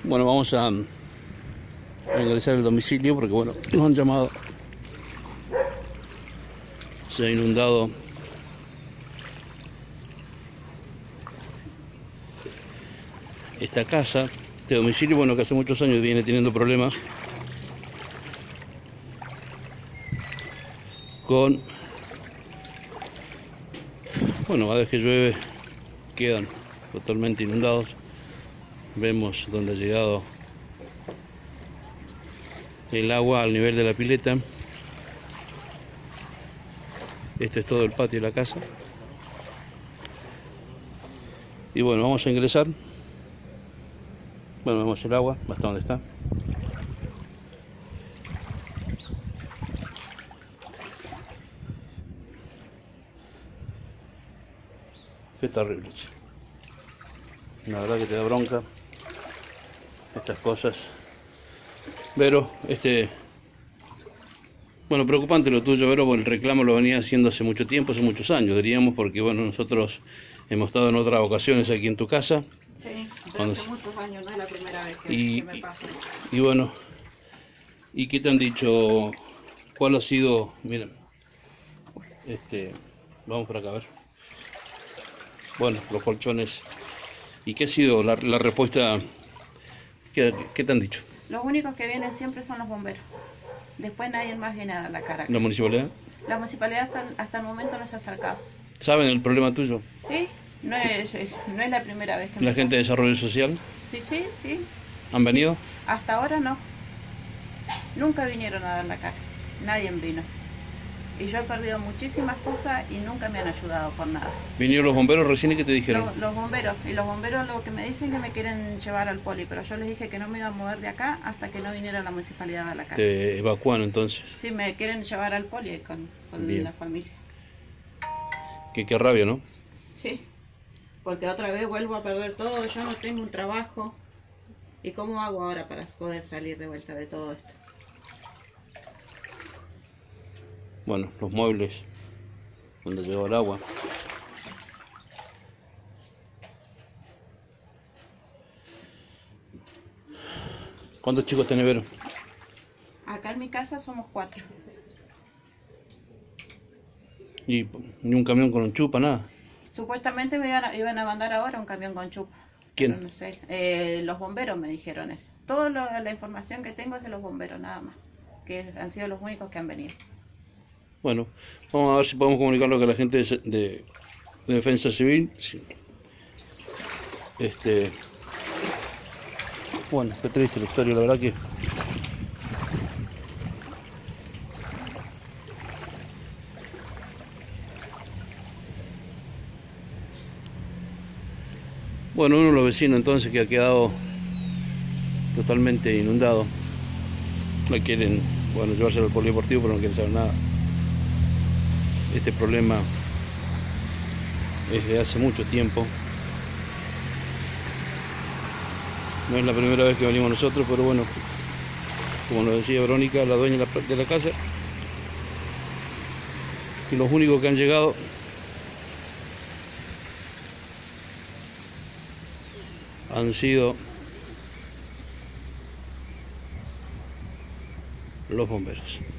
Bueno, vamos a ingresar al domicilio porque bueno, nos han llamado. Se ha inundado esta casa, este domicilio, bueno, que hace muchos años viene teniendo problemas con, bueno, cada vez que llueve quedan totalmente inundados. Vemos donde ha llegado el agua al nivel de la pileta. Esto es todo el patio de la casa. Y bueno, vamos a ingresar. Bueno, vemos el agua hasta donde está. Qué terrible, che. La verdad que te da bronca estas cosas. Pero bueno, preocupante lo tuyo, Vero, porque el reclamo lo venía haciendo hace mucho tiempo, hace muchos años, diríamos, porque bueno, nosotros hemos estado en otras ocasiones aquí en tu casa. Sí, pero hace muchos años, no es la primera vez que me pasa. Y bueno, ¿y qué te han dicho? ¿Cuál ha sido? Miren, vamos por acá a ver. Bueno, los colchones. ¿Y qué ha sido la respuesta? ¿Qué te han dicho? Los únicos que vienen siempre son los bomberos. Después nadie más viene a dar la cara. ¿La municipalidad? La municipalidad hasta el momento no se ha acercado. ¿Saben el problema tuyo? Sí, no es la primera vez que me ¿La gente de desarrollo social? Sí. ¿Han venido? Hasta ahora no. Nunca vinieron a dar la cara. Nadie vino. Y yo he perdido muchísimas cosas y nunca me han ayudado por nada. ¿Vinieron los bomberos recién y qué te dijeron? Los bomberos. Y los bomberos lo que me dicen que me quieren llevar al poli, pero yo les dije que no me iba a mover de acá hasta que no viniera la municipalidad a la casa. ¿Te evacúan entonces? Sí, me quieren llevar al poli con la familia. Qué rabia, ¿no? Sí, porque otra vez vuelvo a perder todo, yo no tengo un trabajo. ¿Y cómo hago ahora para poder salir de vuelta de todo esto? Bueno, los muebles donde llegó el agua. ¿Cuántos chicos tenés, Vero? Acá en mi casa somos 4. ¿Y ni un camión con un chupa, nada? Supuestamente me iban a mandar ahora un camión con chupa. ¿Quién? No sé. Los bomberos me dijeron eso. Toda la información que tengo es de los bomberos, nada más. Que han sido los únicos que han venido. Bueno, vamos a ver si podemos comunicarlo con la gente de Defensa Civil. Sí. Bueno, qué triste la historia, la verdad que... Bueno, uno de los vecinos entonces que ha quedado totalmente inundado. No quieren, bueno, llevárselo al polideportivo, pero no quieren saber nada. Este problema es de hace mucho tiempo. No es la primera vez que venimos nosotros, pero bueno, como nos decía Verónica, la dueña de la casa, y los únicos que han llegado han sido los bomberos.